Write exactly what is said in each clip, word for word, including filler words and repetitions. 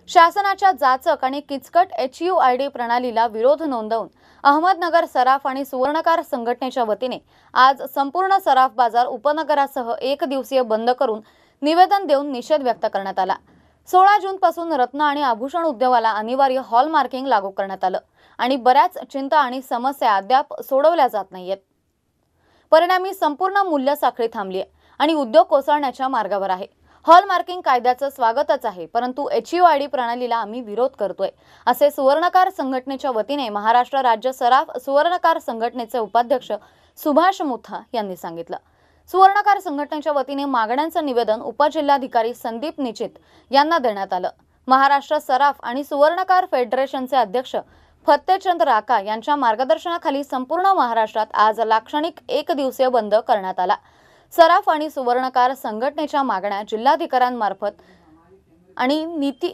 शासनाच्या जाचक आणि किचकट एच यू आय डी प्रणालीला विरोध नोंदवून अहमदनगर सराफ आणि सुवर्णकार संघटनेच्या वतीने आज संपूर्ण सराफ बाजार उपनगरासह एक दिवसीय बंद करून निवेदन देऊन निषेध व्यक्त करण्यात आला। सोळा जून पासून रत्न आणि आभूषण उद्योगाला अनिवार्य हॉल मार्किंग लागू करण्यात आलं आणि बऱ्याच चिंता आणि समस्या अद्याप सोडवल्या जात नाहीयेत। परिणामी संपूर्ण मूल्य साखळी थांबली आहे आणि उद्योग कोसळण्याच्या मार्गावर आहे। हॉल मार्किंग कायद्याचं स्वागतच आहे, परंतु एच यू आय डी प्रणालीला आम्ही विरोध करतोय, असे सुवर्णकार संघटनेच्या वतीने महाराष्ट्र राज्य सराफ सुवर्णकार संघटनेचे उपाध्यक्ष सुभाष मुथा यांनी सांगितलं। सुवर्णकार संघटनेच्या वतीने मागण्यांचं निवेदन उपजिल्हाधिकारी संदीप निचित यांना देण्यात आलं। महाराष्ट्र सराफ आणि सुवर्णकार फेडरेशनचे अध्यक्ष फत्तेचंद राका यांच्या मार्गदर्शनाखाली संपूर्ण महाराष्ट्रात आज लाक्षणिक एक दिवसीय बंद करण्यात आला। सराफ आणि सुवर्णकार संघटनेच्या मागण्या जिल्हाधिकाऱ्यांमार्फत आणि नीती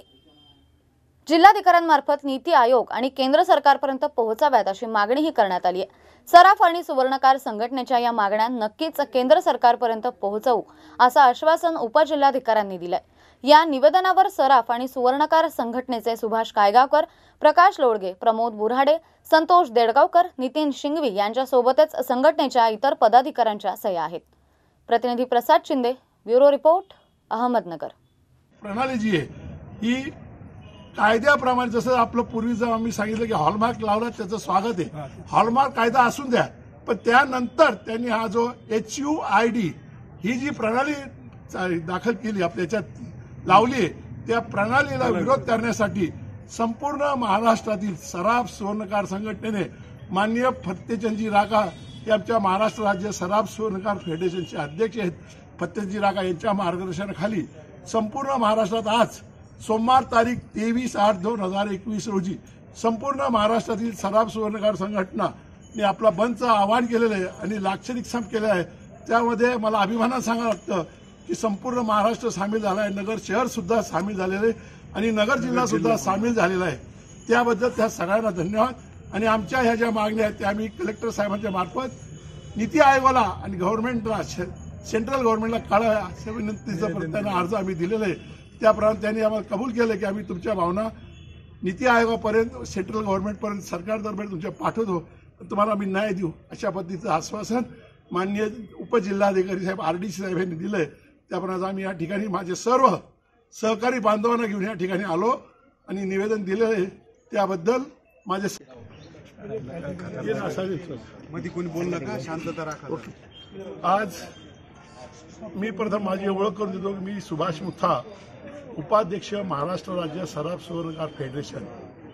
जिल्हाधिकाऱ्यांमार्फत नीती आयोग आणि केंद्र सरकारपर्यंत पोहोचाव्यात अशी मागणीही करण्यात आली आहे। सराफ आणि सुवर्णकार संघटनेच्या या मागण्या नक्कीच केंद्र सरकारपर्यंत पोहोचवू असं आश्वासन उपजिल्हाधिकाऱ्यांनी दिलंय। या निवेदनावर सराफ आणि सुवर्णकार संघटनेचे सुभाष कायगावकर, प्रकाश लोडगे, प्रमोद बुराडे, संतोष देडगावकर, नितीन शिंगवी यांच्या सोबतच संघटनेच्या इतर पदाधिकाऱ्यांच्या सह्या आहेत। प्रतिनिधी प्रसाद शिंदे, ब्युरो रिपोर्ट, अहमदनगर। प्रणाली जी आहे ही कायद्याप्रमाणे जसं आपलं पूर्वीचं आम्ही सांगितलं की हॉलमार्क लावला त्याचं स्वागत आहे, हॉलमार्क कायदा असून द्या, पण त्यानंतर त्यांनी हा जो एच यू आय डी ही जी प्रणाली दाखल केली आपल्या याच्यात लावली, त्या प्रणालीला विरोध करण्यासाठी संपूर्ण महाराष्ट्रातील सराफ सुवर्णकार संघटनेने माननीय फत्तेचंदजी राका हे आमच्या महाराष्ट्र राज्य सराफ सुवर्णकार फेडरेशनचे अध्यक्ष आहेत, फत्तेचंदजी राका यांच्या मार्गदर्शनाखाली संपूर्ण महाराष्ट्रात आज सोमवार तारीख तेवीस आठ दोन हजार एकवीस रोजी संपूर्ण महाराष्ट्रातील सराफ सुवर्णकार संघटनाने आपला बंदचं आवाहन केलेलं आहे आणि लाक्षणिक संप केलं आहे। त्यामध्ये मला अभिमानानं सांगावं लागतं की संपूर्ण महाराष्ट्र सामील झाला आहे, नगर शहर सुद्धा सामील झालेले आणि नगर जिल्हा सुद्धा सामील झालेला आहे। त्याबद्दल त्या सगळ्यांना धन्यवाद। आणि आमच्या ह्या ज्या मागण्या आहेत त्या आम्ही कलेक्टर साहेबांच्या मार्फत नीती आयोगाला आणि गव्हर्नमेंटला सेंट्रल गव्हर्नमेंटला कळवा अशा विनंतीचं प्रत्येकानं अर्ज आम्ही दिलेला आहे। त्याप्रमाणे त्यांनी आम्हाला कबूल केलं की आम्ही तुमच्या भावना नीती आयोगापर्यंत सेंट्रल गव्हर्नमेंटपर्यंत सरकारदरम्यान तुमच्या पाठवतो, तुम्हाला आम्ही न्याय देऊ अशा पद्धतीचं आश्वासन माननीय उपजिल्हाधिकारी साहेब आर डी सी साहेब यांनी दिलंय। त्याप्रमाणे आम्ही या ठिकाणी माझे सर्व सहकारी बांधवांना घेऊन या ठिकाणी आलो आणि निवेदन दिलं आहे। त्याबद्दल माझे मध्ये कोणी बोललं का शांतता राखा। आज मी प्रथम माझी ओळख करून देतो, मी सुभाष मुथा, उपाध्यक्ष महाराष्ट्र राज्य सराफ सुवर्णकार फेडरेशन।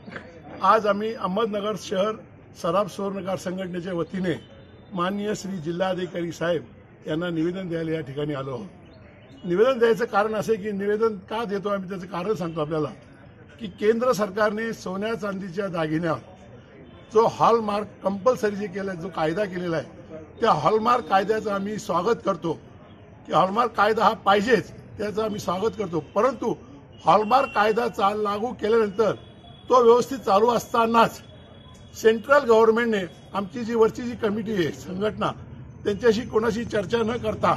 आज आम्ही अहमदनगर शहर सराफ सुवर्णकार संघटनेच्या वतीने माननीय श्री जिल्हाधिकारी साहेब यांना निवेदन द्यायला या ठिकाणी आलो आहोत। निवेदन द्यायचं कारण असे की निवेदन का देतो आम्ही त्याचं कारण सांगतो आपल्याला की केंद्र सरकारने सोन्या चांदीच्या दागिन्यावर जो हॉलमार्क कंपल्सरी जे केला जो कायदा केलेला आहे त्या हॉलमार्क कायद्याचं आम्ही स्वागत करतो की हॉलमार्क कायदा हा पाहिजेच, त्याचं आम्ही स्वागत करतो। परंतु हॉलमार्क कायदा चाल लागू केल्यानंतर तो व्यवस्थित चालू असतानाच सेंट्रल गव्हर्नमेंटने आमची जी वरची जी कमिटी आहे संघटना त्यांच्याशी कोणाशी चर्चा न करता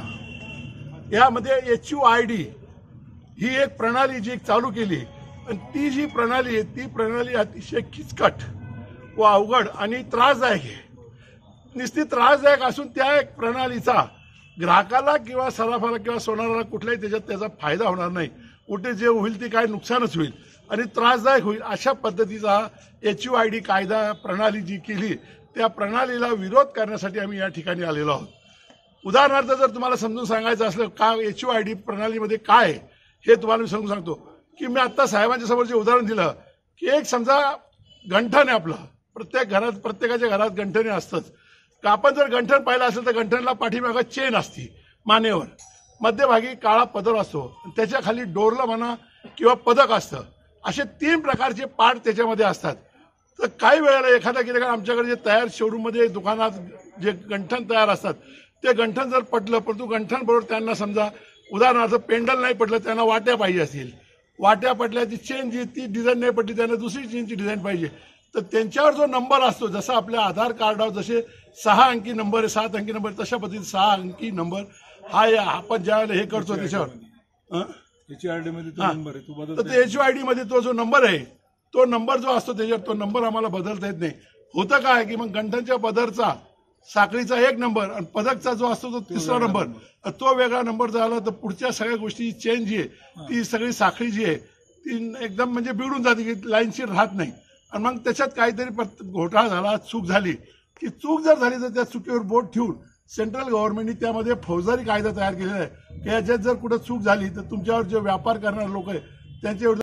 यामध्ये एच यू आय डी ही एक प्रणाली जी चालू केली आणि ती जी प्रणाली आहे ती प्रणाली अतिशय किचकट व अवघड आणि त्रासदायक आहे। नुसती त्रासदायक असून त्या एक प्रणालीचा ग्राहकाला किंवा सराफाला किंवा सोनाराला कुठल्याही त्याच्यात त्याचा फायदा होणार नाही, कुठे जे होईल ते काय नुकसानच होईल आणि त्रासदायक होईल। अशा पद्धतीचा एच यू आय डी कायदा प्रणाली जी केली त्या प्रणालीला विरोध करण्यासाठी आम्ही या ठिकाणी आलेलो आहोत। उदाहरणार्थ जर तुम्हाला समजून सांगायचं असलं का एच यू आय डी प्रणालीमध्ये काय हे तुम्हाला मी समजून सांगतो की मी आता साहेबांच्या समोर जे उदाहरण दिलं की एक समजा गंठण आहे आपलं, प्रत्येक घरात प्रत्येकाच्या घरात गंठणे असतंच। का आपण जर गंठण पाहिलं असेल तर गंठणला पाठीमागं चेन असती मानेवर, मध्यभागी काळा पदर असतो, त्याच्या खाली डोरलं म्हणा किंवा पदक असतं, असे तीन प्रकारचे पार्ट त्याच्यामध्ये असतात। तर काही वेळेला एखादा गिऱ्हाईक आमच्याकडे जे तयार शोरूममध्ये दुकानात जे गंठण तयार असतात ते गंठण जर पटलं परंतु गंठण बरोबर त्यांना समजा उदाहरणार्थ पेंडल नाही पटलं, त्यांना वाट्या पाहिजे असतील, वाट्या पटल्याची चेन जी ती डिझाईन नाही पटली त्यांना दुसरी चेनची डिझाईन पाहिजे, तर त्यांच्यावर जो नंबर असतो जसं आपल्या आधार कार्डावर जसे सहा अंकी नंबर आहे सात अंकी नंबर तशा पद्धतीने सहा अंकी नंबर हा आपण ज्यावेळेला हे करतो त्याच्यावर एच आर डी मध्ये तो हा. नंबर आहे तो तर बदलतो. ते एच आय डी मध्ये तो जो नंबर आहे तो नंबर जो असतो त्याच्यावर तो नंबर आम्हाला बदलता येत नाही. होतं काय की मग गंठनच्या पदरचा साखळीचा एक नंबर आणि पदकचा जो असतो तो तिसरा नंबर, तो वेगळा नंबर झाला तर पुढच्या सगळ्या गोष्टी चेंज जी आहे ती सगळी साखळी जी आहे ती एकदम म्हणजे बिघडून जाते की लाईनशीर राहत नाही. आणि मग त्याच्यात काहीतरी घोटाळा झाला, चूक झाली की चूक जर झाली तर त्या चुकीवर बोट ठेवून सेंट्रल गव्हर्नमेंटने त्यामध्ये फौजदारी कायदा तयार केलेला आहे की याच्यात जर कुठं चूक झाली तर तुमच्यावर जे व्यापार करणारे लोक आहेत त्यांच्यावर